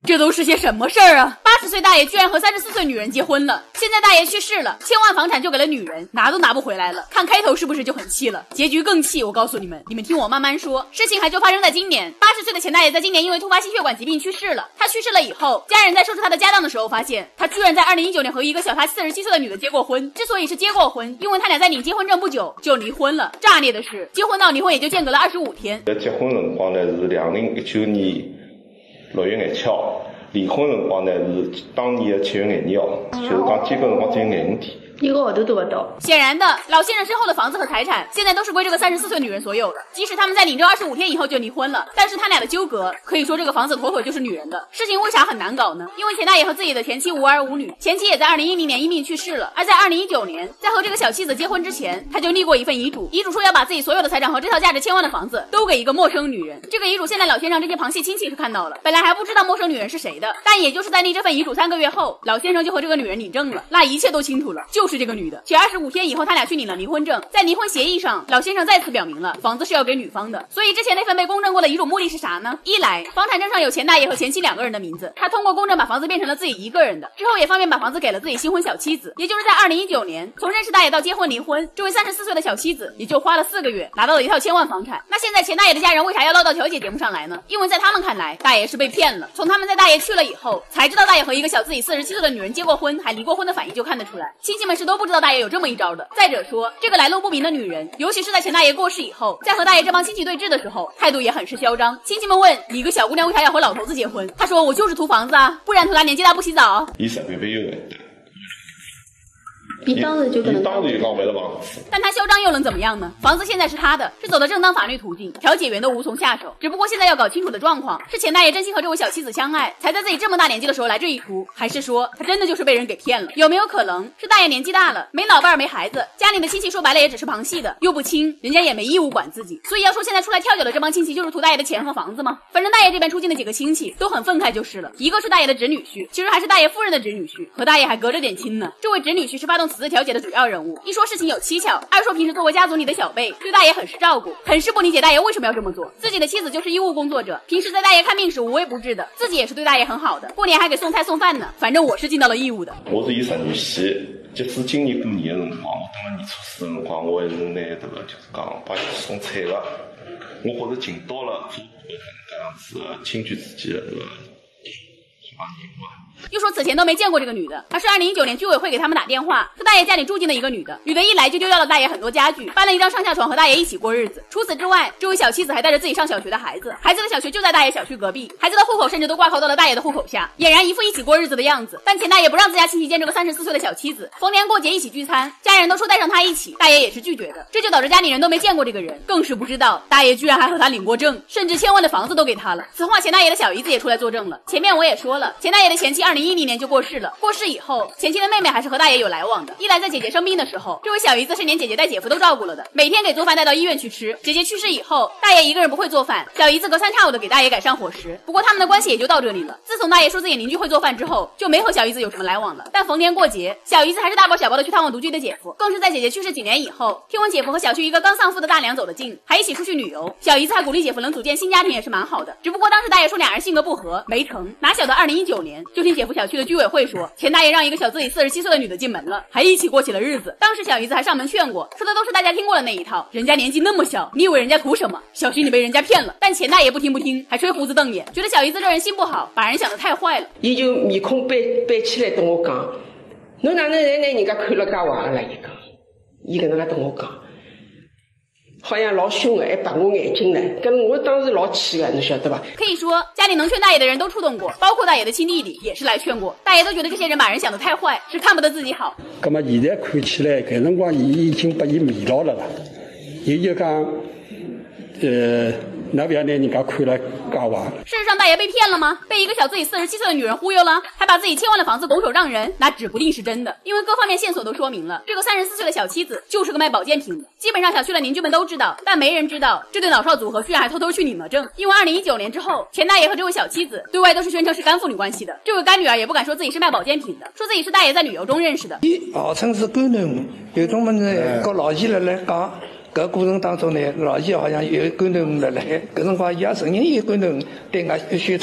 这都是些什么事儿啊？80岁大爷居然和34岁女人结婚了，现在大爷去世了，千万房产就给了女人，拿都拿不回来了。看开头是不是就很气了？结局更气，我告诉你们，你们听我慢慢说。事情还就发生在今年，80岁的钱大爷在今年因为突发心血管疾病去世了。他去世了以后，家人在收拾他的家当的时候，发现他居然在2019年和一个小他47岁的女的结过婚。之所以是结过婚，因为他俩在领结婚证不久就离婚了。炸裂的是，结婚到离婚也就间隔了25天。 结婚辰光呢是2019年6月17号，离婚辰光呢是当年的7月1号，就是讲间隔辰光只有5天。 1个号头都不到。 显然的，老先生身后的房子和财产现在都是归这个34岁女人所有的。即使他们在领证25天以后就离婚了，但是他俩的纠葛可以说这个房子妥妥就是女人的。事情为啥很难搞呢？因为钱大爷和自己的前妻无儿无女，前妻也在2010年因病去世了。而在2019年，在和这个小妻子结婚之前，他就立过一份遗嘱，遗嘱说要把自己所有的财产和这套价值千万的房子都给一个陌生女人。这个遗嘱现在老先生这些旁系亲戚是看到了，本来还不知道陌生女人是谁的，但也就是在立这份遗嘱3个月后，老先生就和这个女人领证了，那一切都清楚了，就是这个女的。且25天以后，他俩去领了离婚证，在离婚协议上，老先生再次表明了房子是要给女方的。所以之前那份被公证过的遗嘱目的是啥呢？一来，房产证上有钱大爷和前妻2个人的名字，他通过公证把房子变成了自己一个人的，之后也方便把房子给了自己新婚小妻子。也就是在2019年，从认识大爷到结婚离婚，这位34岁的小妻子也就花了4个月拿到了一套千万房产。那现在钱大爷的家人为啥要唠到调解节目上来呢？因为在他们看来，大爷是被骗了。从他们在大爷去了以后，才知道大爷和一个小自己47岁的女人结过婚，还离过婚的反应就看得出来，亲戚们是都不知道大爷有这么一招的。再者说，这个来路不明的女人，尤其是在钱大爷过世以后，在和大爷这帮亲戚对峙的时候，态度也很是嚣张。亲戚们问你一个小姑娘为啥要和老头子结婚，他说我就是图房子啊，不然图他年纪大不洗澡。 伊实别有的。 比当时就可能当时就讲为了房子， 但他嚣张又能怎么样呢？房子现在是他的，是走的正当法律途径，调解员都无从下手。只不过现在要搞清楚的状况是，钱大爷真心和这位小妻子相爱，才在自己这么大年纪的时候来这一出，还是说他真的就是被人给骗了？有没有可能是大爷年纪大了，没老伴儿没孩子，家里的亲戚说白了也只是旁系的，又不亲，人家也没义务管自己，所以要说现在出来跳脚的这帮亲戚就是图大爷的钱和房子吗？反正大爷这边出镜的几个亲戚都很愤慨就是了，一个是大爷的侄女婿，其实还是大爷夫人的侄女婿，和大爷还隔着点亲呢。这位侄女婿是发动此次调解的主要人物，一说事情有蹊跷，二说平时作为家族里的小辈，对大爷很是照顾，很是不理解大爷为什么要这么做。自己的妻子就是医务工作者，平时在大爷看病时无微不至的，自己也是对大爷很好的，过年还给送菜送饭呢。反正我是尽到了义务的。 我是伊侄女婿，即使今年过年的辰光，我等了年初4的辰光，我还是拿迭个就是讲帮伊送菜的。我觉着尽到了做搿样子亲眷之间的这个什么义务啊。 又说此前都没见过这个女的，而是2019年居委会给他们打电话，说大爷家里住进了一个女的，女的一来就丢掉了大爷很多家具，搬了一张上下床和大爷一起过日子。除此之外，这位小妻子还带着自己上小学的孩子，孩子的小学就在大爷小区隔壁，孩子的户口甚至都挂靠到了大爷的户口下，俨然一副一起过日子的样子。但钱大爷不让自家亲戚见这个34岁的小妻子，逢年过节一起聚餐，家人都说带上他一起，大爷也是拒绝的，这就导致家里人都没见过这个人，更是不知道大爷居然还和他领过证，甚至千万的房子都给他了。此话钱大爷的小姨子也出来作证了。前面我也说了，钱大爷的前妻2010年就过世了，过世以后，前妻的妹妹还是和大爷有来往的。一来在姐姐生病的时候，这位小姨子是连姐姐带姐夫都照顾了的，每天给做饭带到医院去吃。姐姐去世以后，大爷一个人不会做饭，小姨子隔三差五的给大爷改善伙食。不过他们的关系也就到这里了。自从大爷说自己邻居会做饭之后，就没和小姨子有什么来往了。但逢年过节，小姨子还是大包小包的去探望独居的姐夫，更是在姐姐去世几年以后，听闻姐夫和小区一个刚丧父的大娘走得近，还一起出去旅游。小姨子还鼓励姐夫能组建新家庭也是蛮好的。只不过当时大爷说俩人性格不合，没成。哪晓得2019年就听姐夫小区的居委会说，钱大爷让一个小自己47岁的女的进门了，还一起过起了日子。当时小姨子还上门劝过，说的都是大家听过的那一套，人家年纪那么小，你以为人家图什么？小心你被人家骗了。但钱大爷不听，还吹胡子瞪眼，觉得小姨子这人心不好，把人想得太坏了。 伊就面孔板起来跟我讲，侬哪能拿人家看了介坏了？伊搿能介跟我讲，好像老凶的，还白我眼睛呢，跟我当时老气的，你晓得吧？ 可以说家里能劝大爷的人都触动过，包括大爷的亲弟弟也是来劝过，大爷都觉得这些人把人想得太坏，是看不得自己好。 那么现在看起来，搿辰光伊已经把伊迷牢了啦，伊就讲，那不要拿人家看了介坏。 事实上，大爷被骗了吗？被一个小自己47岁的女人忽悠了，还把自己千万的房子拱手让人，那指不定是真的。因为各方面线索都说明了，这个34岁的小妻子就是个卖保健品的。基本上小区的邻居们都知道，但没人知道这对老少组合居然还偷偷去领了证。因为2019年之后，钱大爷和这位小妻子对外都是宣称是干父女关系的。这位干女儿也不敢说自己是卖保健品的，说自己是大爷在旅游中认识的。 伊号称是干囡恩，有种么子和老姨来讲。搿过程当中呢，老姨好像有干囡恩来，搿辰光伊也承认伊干囡恩对外宣称。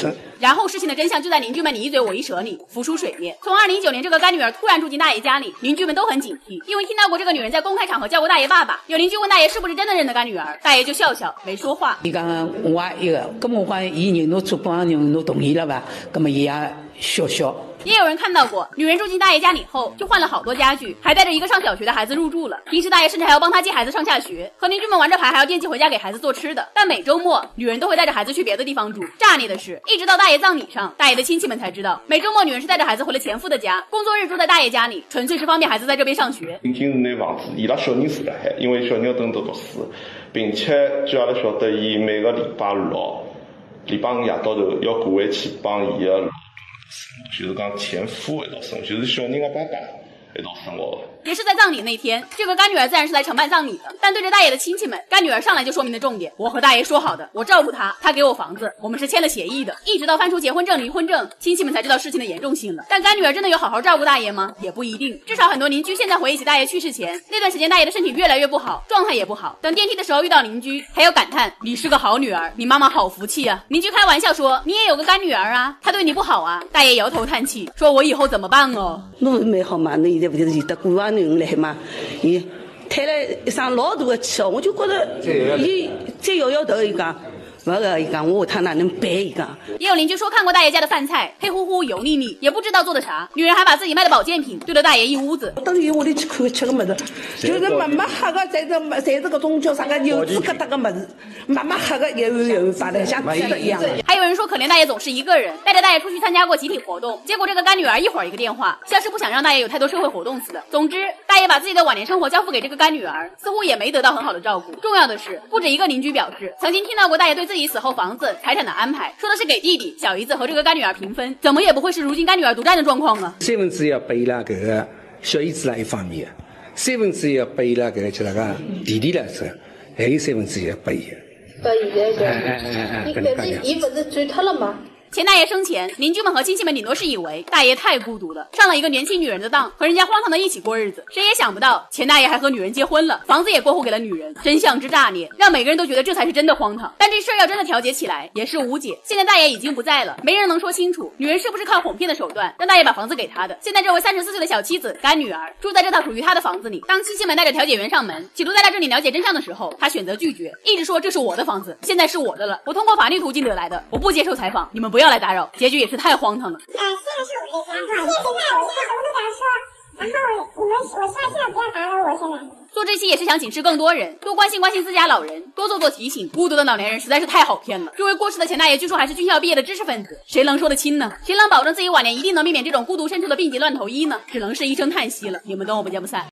然后事情的真相就在邻居们你一嘴我一舌里浮出水面。从2019年这个干女儿突然住进大爷家里，邻居们都很警惕，因为听到过这个女人在公开场合叫过大爷爸爸。有邻居问大爷是不是真的认得干女儿，大爷就笑笑没说话。 伊讲我一个，咁我讲伊认侬做帮人，侬同意了伐？咁么伊也笑笑。 也有人看到过，女人住进大爷家里后，就换了好多家具，还带着一个上小学的孩子入住了。平时大爷甚至还要帮他接孩子上下学，和邻居们玩着牌，还要惦记回家给孩子做吃的。但每周末，女人都会带着孩子去别的地方住。炸裂的是，一直到大爷葬礼上，大爷的亲戚们才知道，每周末女人是带着孩子回了前夫的家，工作日住在大爷家里，纯粹是方便孩子在这边上学。 仅仅是拿房子，伊拉小人住辣海，因为小人要等读书，并且据阿拉晓得，伊每个礼拜六、礼拜五夜到头要过回去帮伊个。就是讲前夫一道生活，就是小人的爸爸一道生活。 也是在葬礼那天，这个干女儿自然是来承办葬礼的，但对着大爷的亲戚们，干女儿上来就说明了重点：我和大爷说好的，我照顾他，他给我房子，我们是签了协议的。一直到翻出结婚证、离婚证，亲戚们才知道事情的严重性了。但干女儿真的有好好照顾大爷吗？也不一定。至少很多邻居现在回忆起大爷去世前那段时间，大爷的身体越来越不好，状态也不好。等电梯的时候遇到邻居，还要感叹：你是个好女儿，你妈妈好福气啊。邻居开玩笑说：你也有个干女儿啊，她对你不好啊。大爷摇头叹气说：我以后怎么办哦？ 侬蛮好嘛，侬现在不就是有得过往囡来嘛？伊叹了一声老大的气哦，我就觉得伊再摇摇头，伊讲。勿个，伊讲我下趟哪能办？伊讲。 也有邻居说看过大爷家的饭菜，黑乎乎、油腻腻，也不知道做的啥。女人还把自己卖的保健品对了大爷一屋子。 到伊屋里去看吃个物事，就是没黑个，侪是搿种叫啥个油脂疙瘩个物事，没黑个油摆的像吃的一样。 还有人说可怜大爷总是一个人，带着大爷出去参加过集体活动，结果这个干女儿一会儿一个电话，像是不想让大爷有太多社会活动似的。总之，大爷把自己的晚年生活交付给这个干女儿，似乎也没得到很好的照顾。重要的是，不止一个邻居表示，曾经听到过大爷对自己死后房子、财产的安排，说的是给弟弟、小姨子和这个干女儿平分，怎么也不会是如今干女儿独占的状况啊 ！1/3要拨伊拉搿个小姨子啦一方面，1/3要拨伊拉搿个叫啥个弟弟啦是，还有1/3要拨伊。 到现在就，伊不是转脱了吗？ 钱大爷生前，邻居们和亲戚们顶多是以为大爷太孤独了，上了一个年轻女人的当，和人家荒唐的一起过日子。谁也想不到，钱大爷还和女人结婚了，房子也过户给了女人。真相之炸裂，让每个人都觉得这才是真的荒唐。但这事儿要真的调解起来，也是无解。现在大爷已经不在了，没人能说清楚，女人是不是靠哄骗的手段让大爷把房子给他的。现在这位34岁的小妻子干女儿住在这套属于她的房子里。当亲戚们带着调解员上门，企图在她这里了解真相的时候，她选择拒绝，一直说这是我的房子，现在是我的了，我通过法律途径得来的，我不接受采访，你们不要来打扰。结局也是太荒唐了。 现在是我的想法，现在我都敢说，然后我现在不要打扰我现在。 做这期也是想警示更多人，多关心关心自家老人，多做做提醒。孤独的老年人实在是太好骗了。这位过世的钱大爷据说还是军校毕业的知识分子，谁能说得清呢？谁能保证自己晚年一定能避免这种孤独深处的病急乱投医呢？只能是一声叹息了。你们懂我不见不散。